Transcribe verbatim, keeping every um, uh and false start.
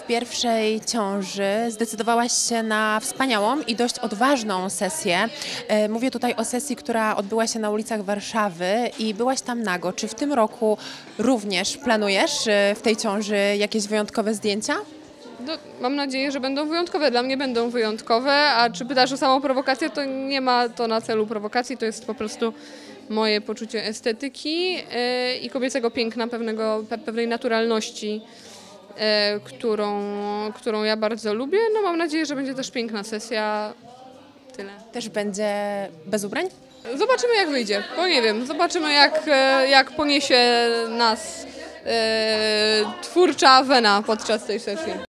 W pierwszej ciąży zdecydowałaś się na wspaniałą i dość odważną sesję. E, Mówię tutaj o sesji, która odbyła się na ulicach Warszawy i byłaś tam nago. Czy w tym roku również planujesz e, w tej ciąży jakieś wyjątkowe zdjęcia? No, mam nadzieję, że będą wyjątkowe. Dla mnie będą wyjątkowe, a czy pytasz o samą prowokację, to nie ma to na celu prowokacji, to jest po prostu moje poczucie estetyki yy, i kobiecego piękna, pewnego, pe, pewnej naturalności, yy, którą, którą ja bardzo lubię. No, mam nadzieję, że będzie też piękna sesja. Tyle. Też będzie bez ubrań? Zobaczymy, jak wyjdzie, bo nie wiem, zobaczymy, jak, jak poniesie nas yy, twórcza wena podczas tej sesji.